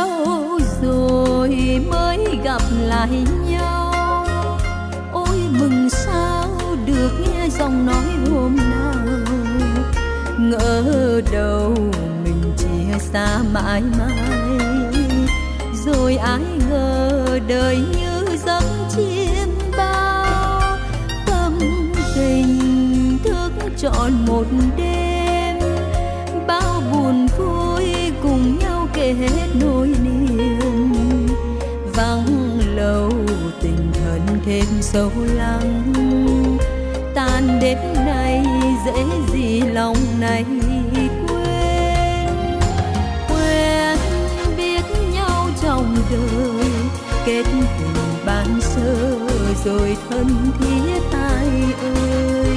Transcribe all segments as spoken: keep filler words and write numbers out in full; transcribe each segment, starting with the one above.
lâu rồi mới gặp lại nhau. Ôi mừng sao được nghe giọng nói hôm nào, ngỡ đâu mình chia xa mãi mãi. Rồi ai ngờ đời như giấc chim bao, tâm tình thức trọn một đêm, bao buồn vui cùng nhau kể hết nỗi niềm. Vắng lâu tình thân thêm sâu lắng, tan đêm nay dễ gì lòng này quên. Quen biết nhau trong đời, kết tình ban sơ rồi thân thiết ai ơi.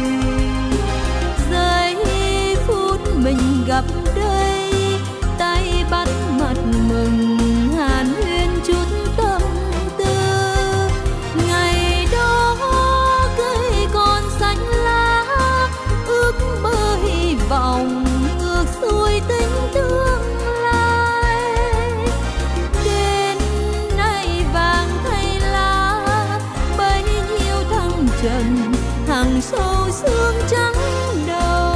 Giây phút mình gặp đây, tay bắt mặt mừng hàn huyên chút tâm tư. Ngày đó cây còn xanh lá, ước mơ hy vọng ngược xuôi tính tương lai. Đến nay vàng thay lá, bấy nhiêu thăng trầm hàng sâu xương trắng đầu.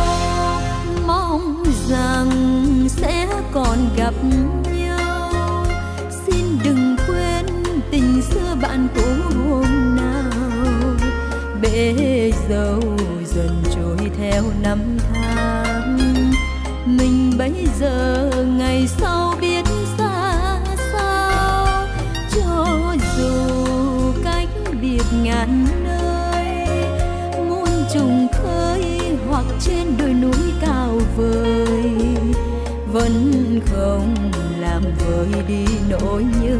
Mong rằng sẽ còn gặp nhau, xin đừng quên tình xưa bạn cũ hôm nào. Bể dâu dần trôi theo năm tháng, mình bây giờ ngày sau biết xa sao. Cho dù cách biệt ngàn nơi, muôn trùng khơi hoặc trên đồi núi cao vời, vẫn không làm vơi đi nỗi nhớ.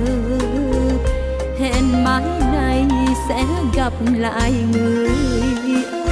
Hẹn mãi này sẽ gặp lại người ơi.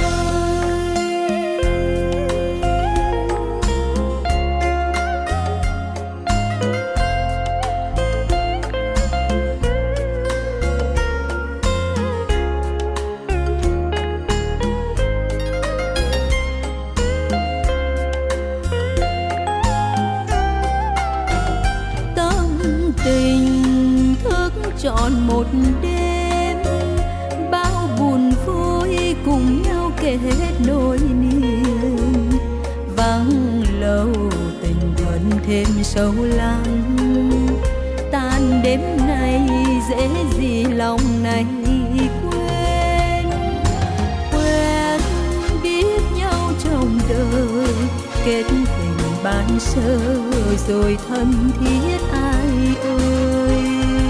Trọn một đêm, bao buồn vui cùng nhau kể hết nỗi niềm. Vắng lâu tình thân thêm sâu lắng, tan đêm nay dễ gì lòng này quên. Quen biết nhau trong đời, kết tình ban sơ rồi thân thiết ai ơi.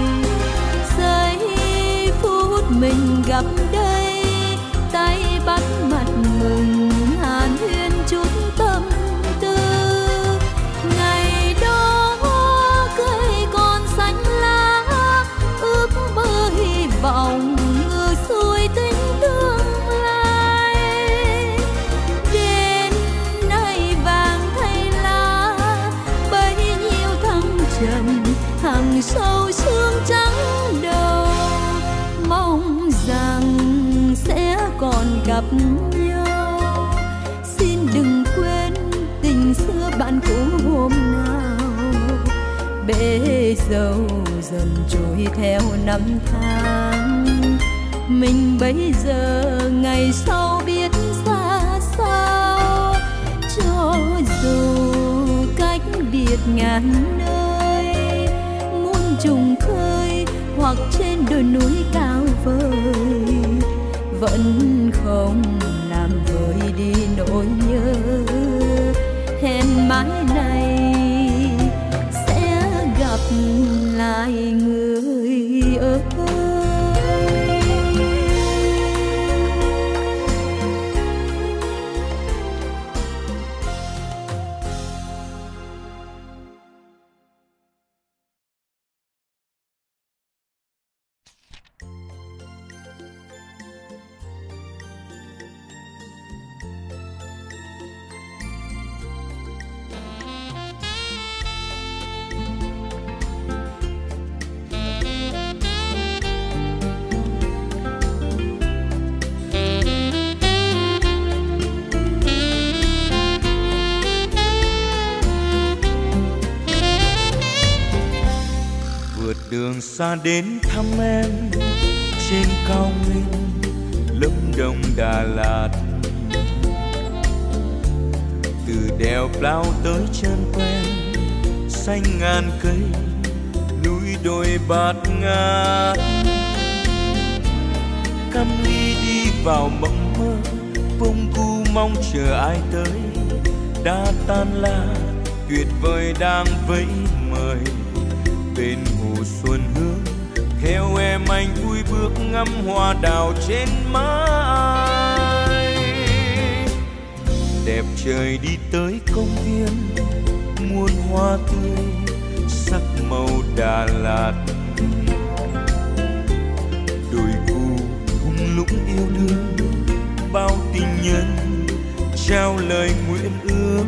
Mình gặp đây, tay bắt mặt mừng hàn huyên chút tâm tư. Ngày đó cây còn xanh lá, ước mơ hy vọng ngược xuôi tính tương lai. Đến nay vàng thay lá, bấy nhiêu thăng trầm hàng sâu xương trắng đầu. Mong rằng sẽ còn gặp nhau, xin đừng quên tình xưa bạn cũ hôm nào. Bể dâu dần trôi theo năm tháng, mình bây giờ ngày sau biết xa sao. Cho dù cách biệt ngàn nơi, muôn trùng khơi hoặc trên đồi núi cao vời, vẫn không làm vơi đi nỗi nhớ. Hẹn mãi này sẽ gặp lại người ơi. đường xa đến thăm em trên cao nguyên Lâm Đồng Đà Lạt. Từ đèo Plau tới chân quen xanh ngàn cây núi đồi bạt ngát. Cam ly đi vào mộng mơ bông cu mong chờ ai tới. Đã tan la tuyệt vời đang vẫy mời bên hồ xuân hương. Theo em anh vui bước ngắm hoa đào trên mái. Đẹp trời đi tới công viên muôn hoa tươi sắc màu Đà Lạt. Đồi cù thung lũng yêu đương bao tình nhân trao lời nguyện ước.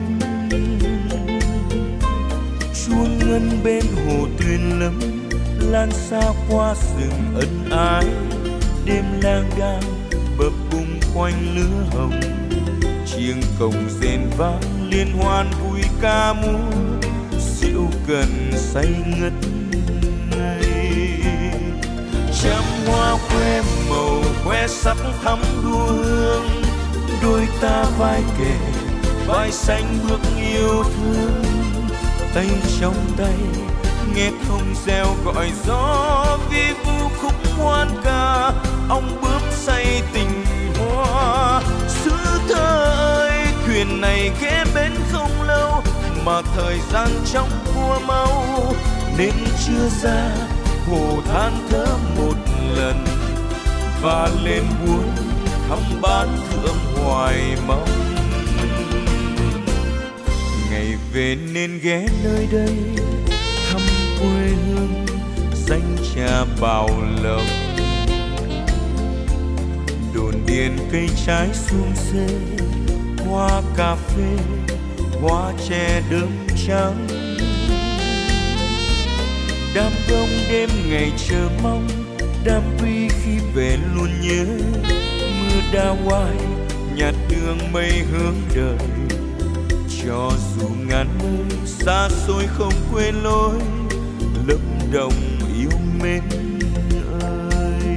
Chuông ngân bên hồ Tuyền Lâm lan xa qua rừng ân ái. Đêm lang đang bập bùng quanh lửa hồng. Chiêng cồng rền vang liên hoan vui ca múa. Rượu cần say ngất ngây. Trăm hoa khoe màu khoe sắc thắm đua hương. Đôi ta vai kề vai xanh bước yêu thương. Tay trong tay nghe thông reo gọi gió vi vu khúc hoan ca. Ông bướm say tình hoa xứ thơ ơi. Thuyền này ghé bến không lâu mà thời gian trong cua mau. Nên chưa ra hồ than thở một lần và lên buồn thăm bán thượng hoài mong. Ngày về nên ghé nơi đây thăm quê hương danh cha Bảo Lộc. Đồn điền cây trái xum xê hoa cà phê hoa chè đơm trắng. Đám đông đêm ngày chờ mong đám quy khi về luôn nhớ. Mưa đa hoài nhạt đường mây hướng đời. Cho dù ngàn nơi xa xôi không quên lối Lâm Đồng yêu mến ơi.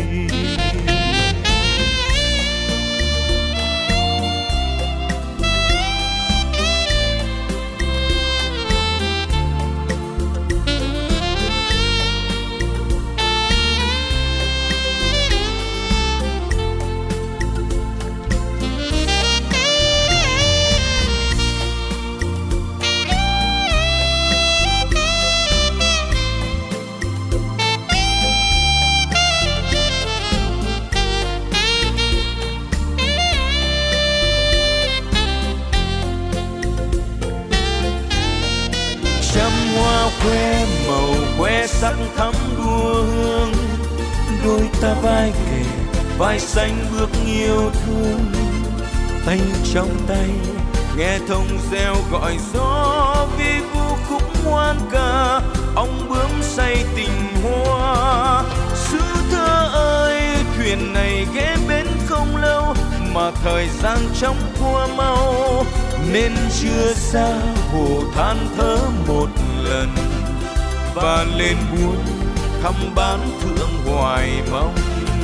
Trăm hoa khoe màu khoe sắc thắm đua hương. Đôi ta vai kề vai xanh bước yêu thương. Tay trong tay nghe thông reo gọi gió vi vu khúc hoan ca. Ông bướm say tình hoa xứ thơ ơi. Thuyền này ghé bến không lâu mà thời gian trong cua mau. Nên chưa xa hồ than thở một lần và lên buồn thăm bán thượng hoài mong.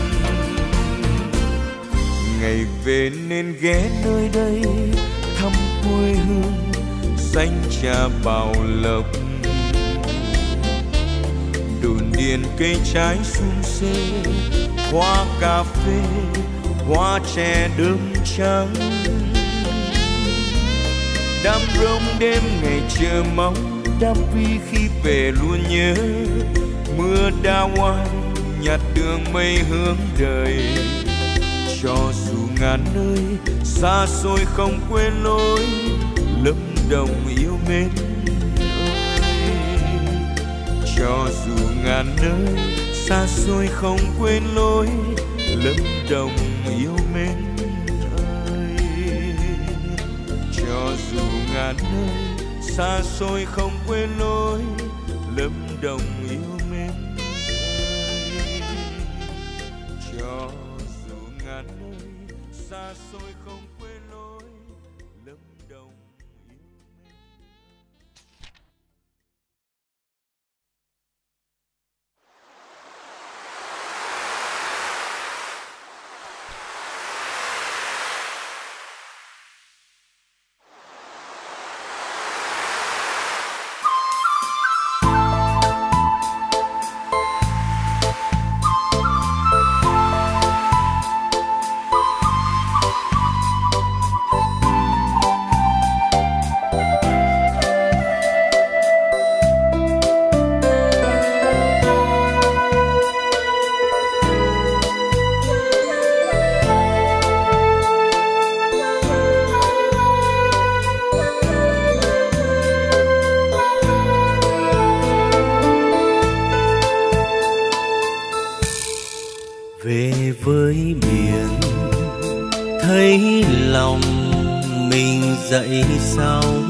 Ngày về nên ghé nơi đây thăm quê hương danh cha Bảo Lộc. Đồn điền cây trái xum xê hoa cà phê hoa chè đơm trắng. Đám rông đêm ngày chờ mong đám vi khi về luôn nhớ. Mưa đa hoài nhạt đường mây hướng đời. Cho dù ngàn nơi xa xôi không quên lối Lâm Đồng yêu mến ơi. Cho dù ngàn nơi xa xôi không quên lối Lâm Đồng yêu mến ơi. Cho dù ngàn nơi xa xôi không quên lối Lâm Đồng yêu mến ơi. Cho dù ngàn nơi xa xôi không quên lối Lâm Đồng. dậy sóng,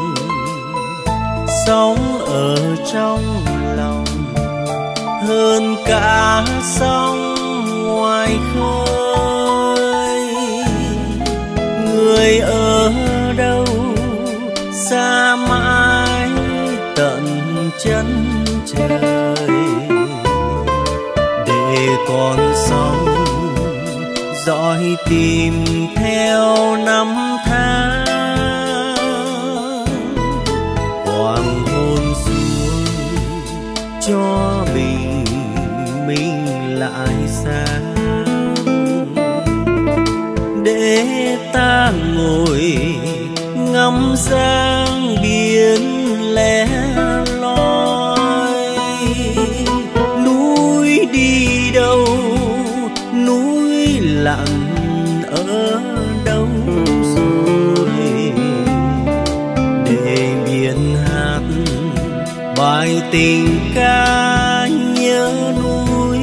sóng ở trong lòng hơn cả sóng ngoài khơi. Người ở đâu xa mãi tận chân trời, để con sóng dõi tìm theo năm tháng. Hoàng hôn xuống cho bình minh lại sáng, để ta ngồi ngắm dáng biển lẻ loi. Núi đi đâu, núi lặng ở đâu rồi, để biển hát bài tình ca nhớ núi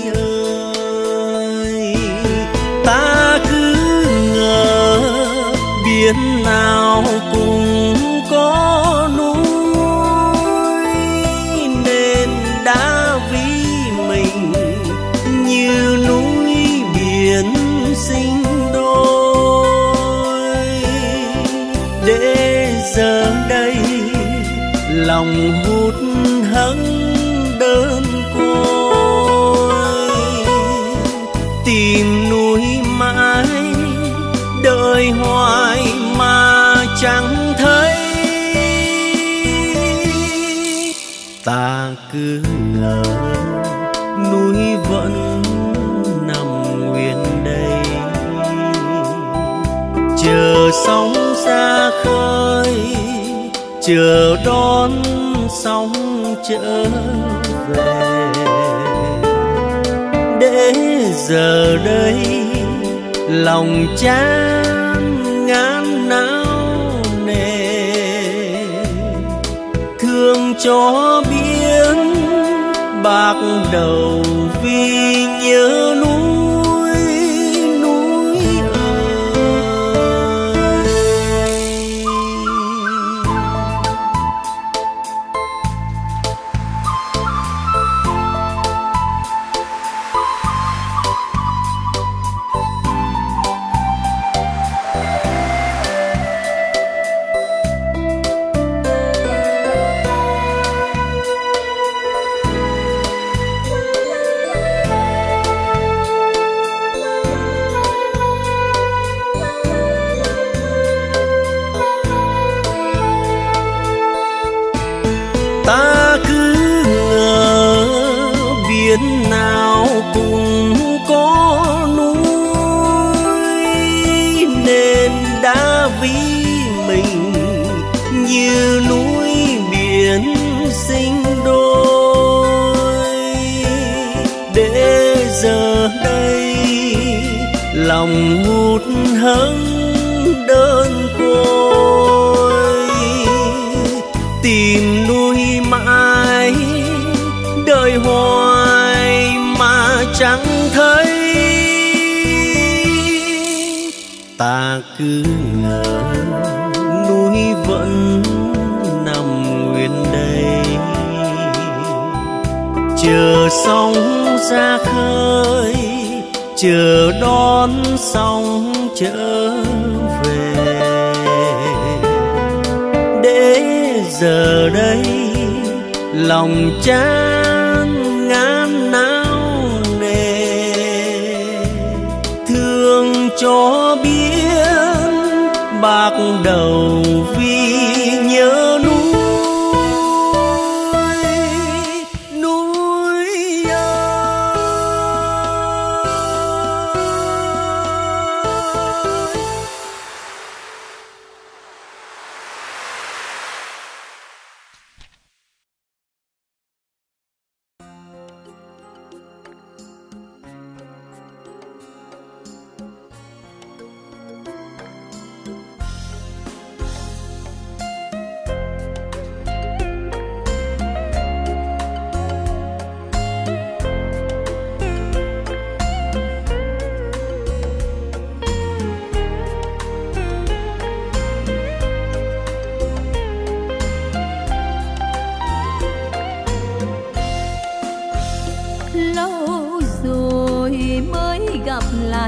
ơi. Ta cứ ngờ biển nào cũng có núi, nên đã ví mình như núi biển sinh đôi. Để giờ đây lòng hụt hẫng đơn côi, tìm núi mãi đợi hoài mà chẳng thấy. Ta cứ ngờ núi vẫn nằm nguyên đây, chờ sóng ra khơi, chờ đón sóng trở về. Để giờ đây lòng chán ngán não nề, thương cho biển bạc đầu vì nhớ núi, núi ơi. Ta cứ ngờ biển nào cũng có núi, nên đã ví mình như núi biển sinh đôi. Để giờ đây lòng hụt hẫng đơn côi, tìm núi mãi đợi hoài mà chẳng thấy. Ta cứ ngờ núi vẫn nằm nguyên đây, chờ sóng ra khơi, chờ đón sóng trở về. Để giờ đây lòng chán ngán não nề, thương cho biển bạc đầu vì nhớ núi, núi ơi.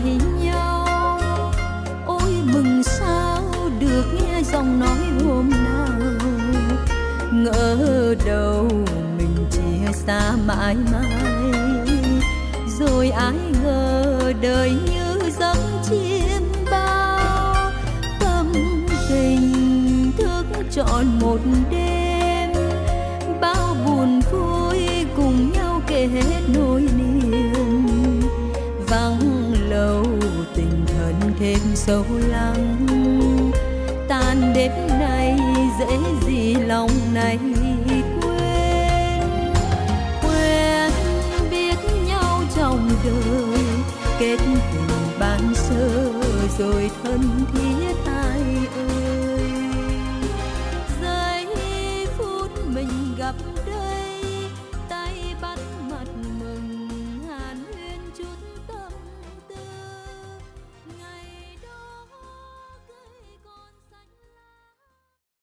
lại nhau. Ôi mừng sao được nghe giọng nói hôm nào, ngỡ đâu mình chia xa mãi mãi. Rồi ai ngờ đời như giấc chiêm bao, tâm tình thức trọn một đêm, bao buồn vui cùng nhau kể hết nỗi niềm. Vắng lâu tình thân thêm sâu lắng, tan đêm nay dễ gì lòng này quên. Quên biết nhau trong đời, kết tình ban sơ rồi thân thiết